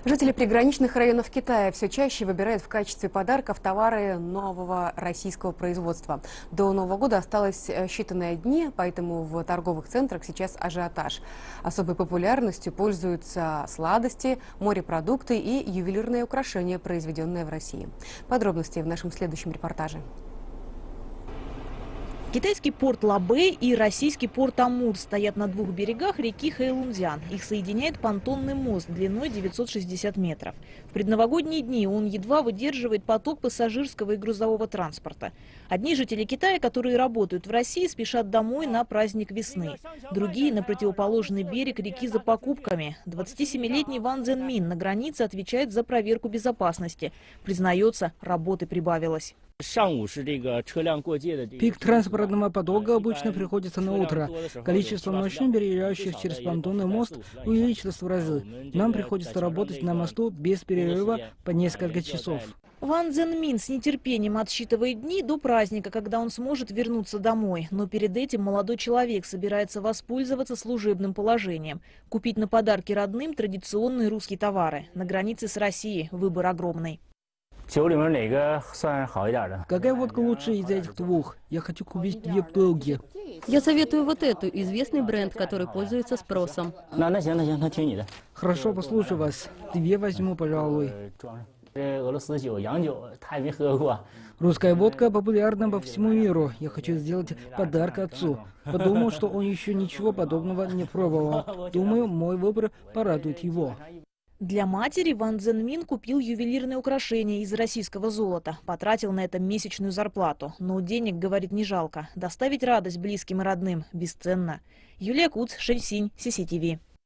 Жители приграничных районов Китая все чаще выбирают в качестве подарков товары нового российского производства. До Нового года осталось считанные дни, поэтому в торговых центрах сейчас ажиотаж. Особой популярностью пользуются сладости, морепродукты и ювелирные украшения, произведенные в России. Подробности в нашем следующем репортаже. Китайский порт Лабэй и российский порт Амур стоят на двух берегах реки Хэйлунцзян. Их соединяет понтонный мост длиной 960 метров. В предновогодние дни он едва выдерживает поток пассажирского и грузового транспорта. Одни жители Китая, которые работают в России, спешат домой на праздник весны. Другие – на противоположный берег реки за покупками. 27-летний Ван Цзэнмин на границе отвечает за проверку безопасности. Признается, работы прибавилось. Пик транспортного потока обычно приходится на утро. Количество машин, переезжающих через понтонный мост, увеличилось в разы. Нам приходится работать на мосту без перерыва по несколько часов. Ван Цзэнмин с нетерпением отсчитывает дни до праздника, когда он сможет вернуться домой. Но перед этим молодой человек собирается воспользоваться служебным положением. Купить на подарки родным традиционные русские товары. На границе с Россией выбор огромный. Какая водка лучше из этих двух? Я хочу купить 2 бутылки. Я советую вот эту, известный бренд, который пользуется спросом. Хорошо, послушаю вас. 2 возьму, пожалуй. Русская водка популярна по всему миру. Я хочу сделать подарок отцу. Подумал, что он еще ничего подобного не пробовал. Думаю, мой выбор порадует его. Для матери Ван Цзэнмин купил ювелирные украшения из российского золота. Потратил на это месячную зарплату. Но денег, говорит, не жалко. Доставить радость близким и родным бесценно. Юлия Куц, Шэньсинь, CCTV.